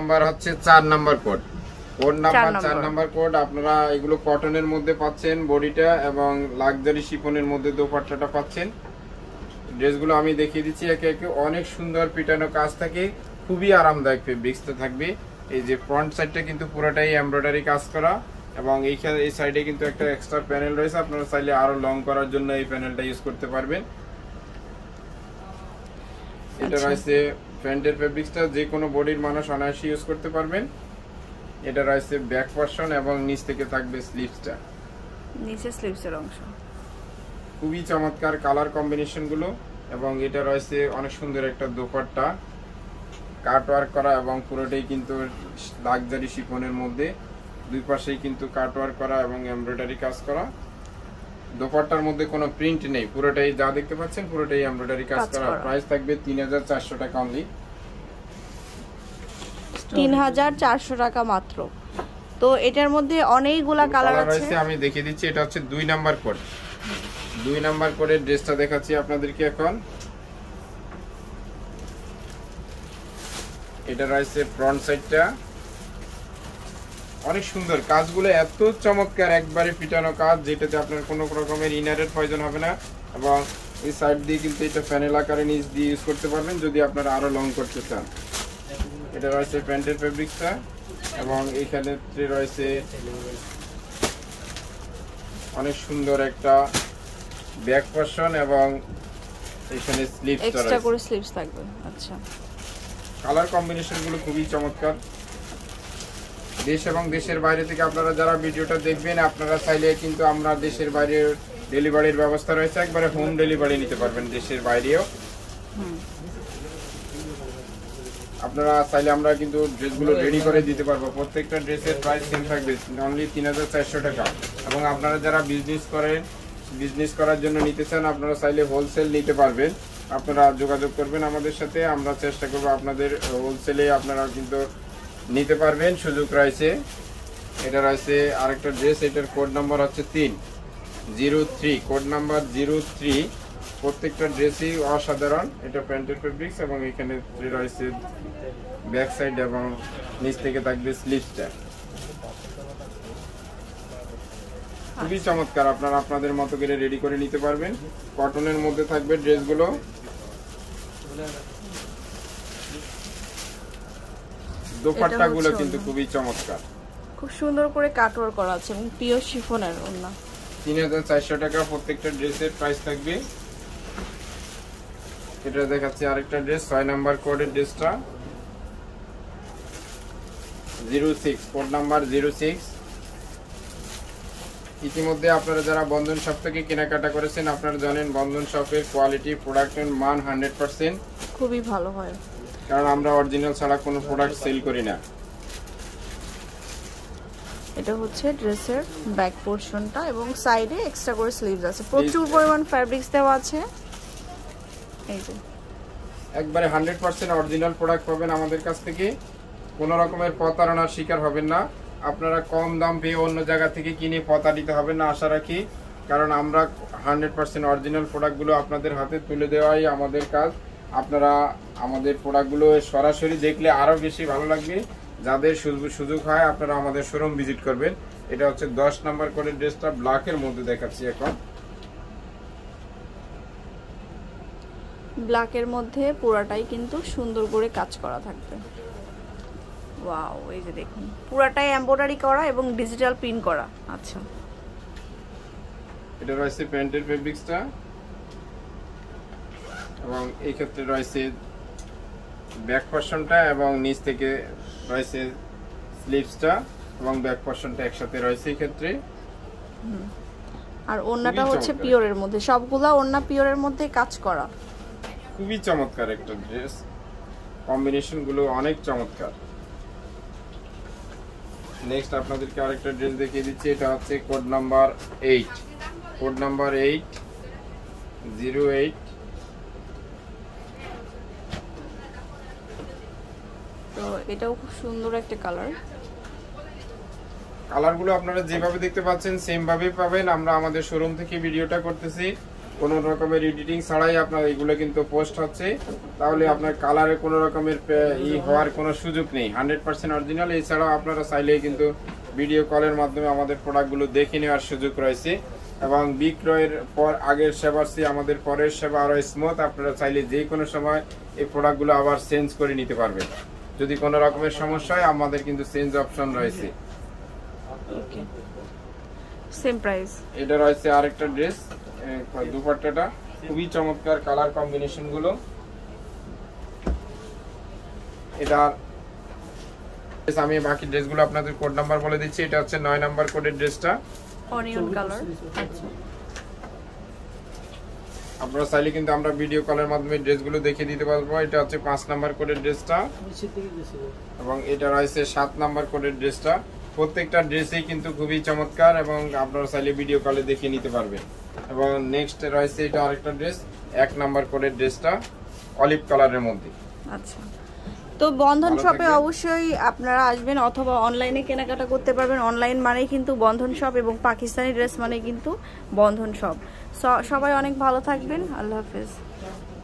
Number হচ্ছে 4 number code. Code number 4 number code. আপনারা এগুলো কটনের মধ্যে পাচ্ছেন বডিটা, এবং লাক্সারি শিফনের মধ্যে দোপাট্টাটা পাচ্ছেন। ড্রেসগুলো আমি দেখিয়ে দিচ্ছি একে একে। অনেক সুন্দর পিটানো কাজ থাকে, খুবই আরামদায়ক ফেব্রিক্সটা থাকবে। এই যে ফ্রন্ট সাইডটা কিন্তু পুরোটাই এমব্রয়ডারি কাজ করা, এবং এইখানে এই সাইডে কিন্তু একটা এক্সট্রা প্যানেল রয়েছে। আপনারা চাইলে আরো লং করার জন্য এই প্যানেলটা ইউজ করতে পারবেন। এটা রয়েছে প্যান্টের ফেব্রিক্সটা, যে কোনো বডির মানুষ অনায়াসে ইউজ করতে পারবেন। এটা রয়েছে ব্যাক পোরশন, এবং নিচ থেকে থাকবে স্লিভসটা, নিচে স্লিভসের অংশ। খুবই চমৎকার কালার কম্বিনেশন গুলো। এবং এটা রয়েছে অনেক সুন্দর একটা দোপাট্টা, কাট ওয়ার্ক করা, এবং পুরোটাই কিন্তু লাক্সারি শিফনের মধ্যে। দুই পাশেই কিন্তু কাট ওয়ার্ক করা এবং এমব্রয়ডারি কাজ করা। দোপাট্টার মধ্যে কোনো প্রিন্ট নেই, পুরোটাই যা দেখতে পাচ্ছেন পুরোটাই এমব্রয়ডারি কাজ করা। প্রাইস থাকবে 3400 টাকা অনলি। 3400 টাকা মাত্র। তো এটার মধ্যে অনেকগুলা কালার আছে, আমি দেখিয়ে দিচ্ছি। এটা হচ্ছে 2 নাম্বার কোড। 2 নাম্বার কোডের ড্রেসটা দেখাচ্ছি আপনাদেরকে এখন। এটা রয়েছে ফ্রন্ট সাইডটা, অনেক সুন্দর কাজগুলো, এত চমৎকার, একবারে পিটানো কাজ, যেটাতে আপনার কোনো রকমের ইনারের প্রয়োজন হবে না। এবং এই সাইড দিয়ে কিন্তু এটা প্যানেল আকারে নিচ দিয়ে ইউজ করতে পারবেন যদি আপনারা আরো লং করতে চান। এটা রয়েছে প্যান্টের ফেব্রিক্সটা, এবং এইখানে রয়েছে অনেক সুন্দর একটা ব্যাক পোরশন, এবং এখানে স্লিভস এক্সট্রা করে স্লিভস থাকবে। আচ্ছা, কালার কম্বিনেশন গুলো খুবই চমৎকার। দেশ এবং দেশের বাইরে থেকে আপনারা যারা ভিডিওটা দেখবেন, আপনারা চাইলে কিন্তু আমরা দেশের বাইরে ডেলিভারির ব্যবস্থা রয়েছে, একবারে হোম ডেলিভারি নিতে পারবেন দেশের বাইরেও। আপনারা চাইলে আমরা কিন্তু ড্রেসগুলো রেডি করে দিতে পারবো। প্রত্যেকটা ড্রেসের প্রাইস সেম থাকবে, অনলি 3400 টাকা। এবং আপনারা যারা বিজনেস করার জন্য নিতে চান, আপনারা চাইলে হোলসেল নিতে পারবেন। আপনারা যোগাযোগ করবেন আমাদের সাথে, আমরা চেষ্টা করবো আপনাদের হোলসেলে আপনারা কিন্তু নিতে পারবেন, সুযোগ রয়েছে। এটা রয়েছে আরেকটা ড্রেস, এটার কোড নাম্বার হচ্ছে 303, কোড নাম্বার 03। প্রত্যেকটা ড্রেসই অসাধারণ। এটা প্যান্টের ফেব্রিক্স, এবং এখানে রয়েছে ব্যাক সাইড, এবং নিচ থেকে থাকবে স্লিভসটা। খুবই চমৎকার, আপনারা আপনাদের মতো করে রেডি করে নিতে পারবেন। কটনের মধ্যে থাকবে ড্রেসগুলো। দোপাট্টাগুলো কিন্তু খুবই চমৎকার, খুব সুন্দর করে কাটওয়ার্ক করা আছে, এবং পিওর শিফনের ওড়না। 3400 টাকা প্রত্যেকটা ড্রেসের প্রাইস থাকবে। এটা দেখাচ্ছি আরেকটা ড্রেস, 6 নাম্বার কোডের ড্রেসটা, 06, কোড নাম্বার 06। ইতিমধ্যে আপনারা যারা বন্ধন শপ থেকে কেনাকাটা করেছেন, আপনারা জানেন বন্ধন শপের কোয়ালিটি, প্রোডাক্টের মান 100% খুবই ভালো হয়, কারণ আমরা অরিজিনাল ছাড়া কোনো প্রোডাক্ট সেল করি না। এটা হচ্ছে ড্রেসের ব্যাক পোরশনটা, এবং সাইডে এক্সট্রা করে স্লিভস আছে। প্রচুর পরিমাণ ফ্যাব্রিক্স দেওয়া আছে। এই যে একবারে 100% অরিজিনাল প্রোডাক্ট পাবেন আমাদের কাছ থেকে, কোনো রকমের প্রতারণার শিকার হবেন না। আপনারা কম দাম পেয়ে অন্য জায়গা থেকে কিনে প্রতারিত হবেন না আশা রাখি, কারণ আমরা 100% অরিজিনাল প্রোডাক্টগুলো আপনাদের হাতে তুলে দেওয়াই আমাদের কাজ। আপনারা আমাদের প্রোডাক্টগুলো সরাসরি দেখলে আরও বেশি ভালো লাগবে। যাদের সুযোগ হয় আপনারা আমাদের শোরুম ভিজিট করবেন। এটা হচ্ছে 10 নাম্বার করে ড্রেসটা, ব্ল্যাকের মধ্যে দেখাচ্ছি এখন। ব্ল্যাকের মধ্যে পুরাটাই কিন্তু সুন্দর করে কাজ করা থাকবে। ওয়াও, এই যে দেখুন পুরাটাই এমব্রয়ডারি করা এবং ডিজিটাল প্রিন্ট করা। আচ্ছা, এটা রয়েছে প্যান্টের ফেব্রিক্সটা, এবং এই ক্ষেত্রে রয়েছে ব্যাক পোরশনটা, এবং নিচ থেকে রয়েছে স্লিভসটা, এবং ব্যাক পোরশনটা একসাথে রয়েছে এই ক্ষেত্রে। আর ওড়নাটা হচ্ছে পিওরের মধ্যে, সবগুলা ওড়না পিওরের মধ্যে কাজ করা। খুবই চমৎকার একটা ড্রেস, কম্বিনেশন গুলো অনেক চমৎকার। নেক্সট আপনাদেরকে আরেকটা ড্রেস দেখিয়ে দিচ্ছি। এটা হচ্ছে কোড নাম্বার 8, কোড নাম্বার 808। তো এটাও খুব সুন্দর একটা কালার। কালারগুলো আপনারা যেভাবে দেখতে পাচ্ছেন সেম ভাবেই পাবেন। আমরা আমাদের শোরুম থেকে ভিডিওটা করতেছি, কোনো রকমের এডিটিং ছাড়াই আপনার এগুলো কিন্তু পোস্ট হচ্ছে, তাহলে আপনার কালারে কোনো রকমের হওয়ার কোনো সুযোগ নেই। 100% অরিজিনাল। এছাড়াও আপনারা চাইলেই কিন্তু ভিডিও কলের মাধ্যমে আমাদের প্রোডাক্টগুলো দেখে নেওয়ার সুযোগ রয়েছে, এবং বিক্রয়ের পর আগের সেবার চেয়ে আমাদের পরের সেবা আরও স্মুথ। আপনারা চাইলে যে কোনো সময় এই প্রোডাক্টগুলো আবার চেঞ্জ করে নিতে পারবেন। যদি কোনো রকমের সমস্যা হয় আমাদের কিন্তু চেঞ্জ অপশন রয়েছে। Okay, same price. এটা রয়েছে আরেকটা ড্রেস, দুপাট্টাটা খুবই চমৎকার, কালার কম্বিনেশন গুলো। এটা আমি বাকি ড্রেসগুলো আপনাদের কোড নাম্বার বলে দিচ্ছি। এটা হচ্ছে 9 নাম্বার কোডের ড্রেসটা, অনিয়ন কালার। আচ্ছা, আপনারা চাইলে কিন্তু আমরা ভিডিও কলের মাধ্যমে ড্রেসগুলো দেখিয়ে দিতে পারবো। এটা হচ্ছে 5 নাম্বার কোডের ড্রেসটা, এবং এটা রয়েছে 7 নাম্বার কোডের ড্রেসটা। প্রত্যেকটা ড্রেসই কিন্তু খুবই চমৎকার, এবং আপনারা চাইলে ভিডিও কলে দেখিয়ে নিতে পারবেন। এবং নেক্সট রয়েছে এটা আরেকটা ড্রেস, 1 নাম্বার কোডের ড্রেসটা অলিভ কালারের মধ্যে। আচ্ছা, তো বন্ধন শপে অবশ্যই আপনারা আসবেন, অথবা অনলাইনে কেনাকাটা করতে পারবেন। অনলাইন মানেই কিন্তু বন্ধন শপ, এবং পাকিস্তানি ড্রেস মানে কিন্তু বন্ধন শপ। সবাই অনেক ভালো থাকবেন। আল্লাহ হাফেজ।